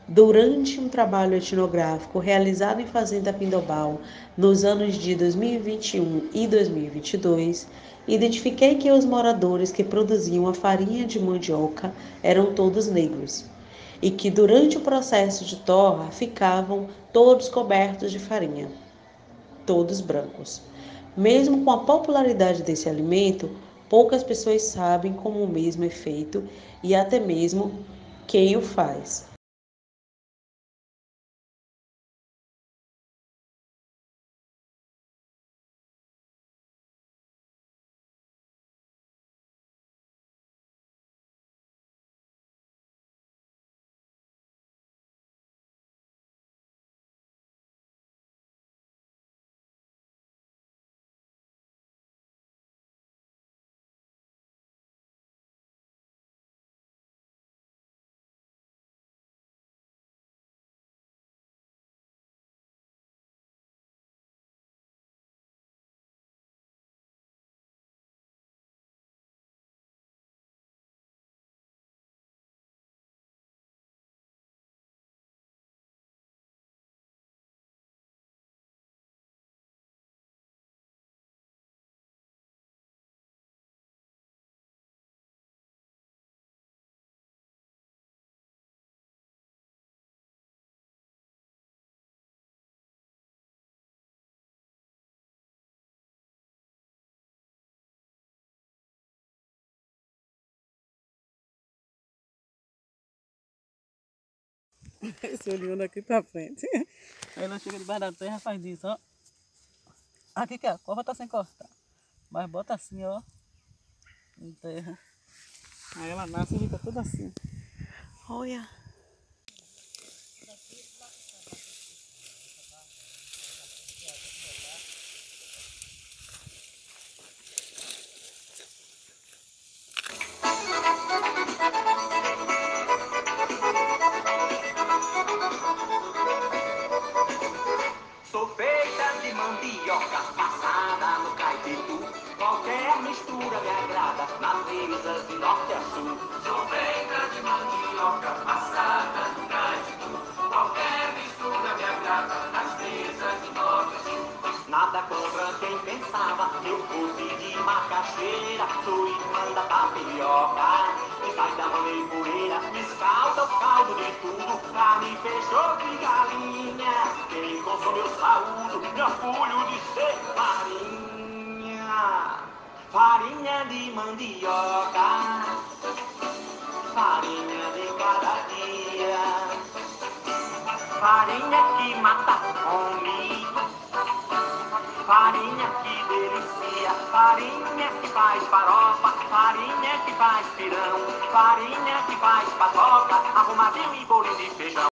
Durante um trabalho etnográfico realizado em Fazenda Pindobal nos anos de 2021 e 2022, identifiquei que os moradores que produziam a farinha de mandioca eram todos negros e que durante o processo de torra ficavam todos cobertos de farinha, todos brancos. Mesmo com a popularidade desse alimento, poucas pessoas sabem como o mesmo é feito e até mesmo quem o faz. Esse olhinho daqui pra frente. Aí ela chega debaixo da terra e faz isso, ó. Aqui que é, a cova tá sem cortar. Mas bota assim, ó. Em terra. Aí ela nasce e fica toda assim. Olha. Sou feita de mandioca passada no caititu. Qualquer mistura me agrada nas mesas de norte a sul. Sou feita de mandioca passada no caititu. Qualquer mistura me agrada nas mesas de norte a sul. Nada contra quem pensava que eu fosse de macaxeira. Sou irmã da tapioca. E sai da poeira, me escalda o caldo de tudo. Carne, peixe de galinha. Quem consome eu saúdo, me orgulho de ser farinha. Farinha de mandioca, farinha de cada dia. Farinha que mata a fome, farinha que delicia. Farinha que faz farofa, farinha que faz pirão. Farinha que faz paçoca, arrumadinho e bolinho de feijão.